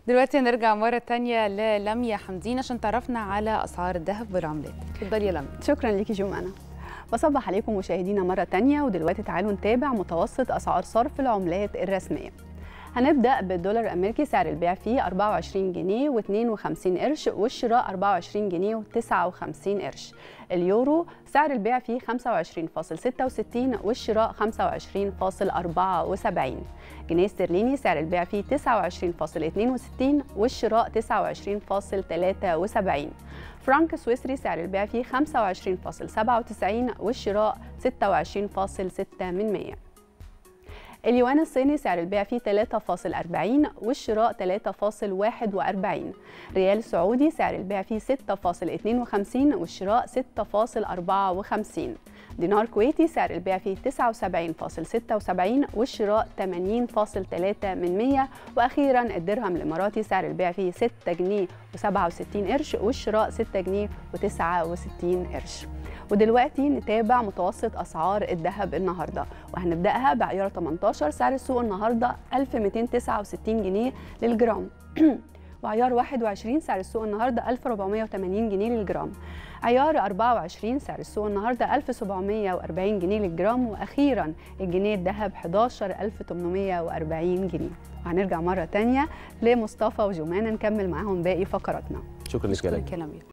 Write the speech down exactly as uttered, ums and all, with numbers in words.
دلوقتي هنرجع مرة تانية للميا حمدين عشان تعرفنا على أسعار الذهب والعملات. اتفضلي يا لميا. شكرا ليكي جمانة. بصبح عليكم مشاهدينا مرة تانية، ودلوقتي تعالوا نتابع متوسط أسعار صرف العملات الرسمية. هنبدأ بالدولار الأمريكي، سعر البيع فيه أربعة وعشرين جنيه واثنين وخمسين قرش، والشراء أربعة وعشرين جنيه وتسعة وخمسين قرش. اليورو سعر البيع فيه خمسة وعشرين فاصل ستة وستين والشراء خمسة وعشرين فاصل أربعة وسبعين. جنيه استرليني سعر البيع فيه تسعة وعشرين فاصل اثنين وستين والشراء تسعة وعشرين فاصل ثلاثة وسبعين. فرنك سويسري سعر البيع فيه خمسة وعشرين فاصل سبعة وتسعين والشراء ستة وعشرين فاصل ستة من مية. اليوان الصيني سعر البيع فيه ثلاثة فاصل أربعين والشراء ثلاثة فاصل واحد وأربعين. ريال سعودي سعر البيع فيه ستة فاصل اثنين وخمسين والشراء ستة فاصل أربعة وخمسين. دينار كويتي سعر البيع فيه تسعة وسبعين فاصل ستة وسبعين والشراء ثمانين فاصل ثلاثة من مية. واخيرا الدرهم الاماراتي سعر البيع فيه ستة جنيه وسبعة وستين قرش والشراء ستة جنيه وتسعة وستين قرش. ودلوقتي نتابع متوسط اسعار الذهب النهارده، وهنبداها بعيار ثمانية عشر. سعر السوق النهارده ألف ومئتين وتسعة وستين جنيه للجرام. وعيار واحد وعشرين سعر السوق النهارده ألف وأربعمئة وثمانين جنيه للجرام. عيار أربعة وعشرين سعر السوق النهارده ألف وسبعمئة وأربعين جنيه للجرام. واخيرا الجنيه الذهب أحد عشر ألف وثمانمئة وأربعين جنيه. وهنرجع مره ثانيه لمصطفى وجمانه نكمل معاهم باقي فقراتنا. شكرا لك يا لميا.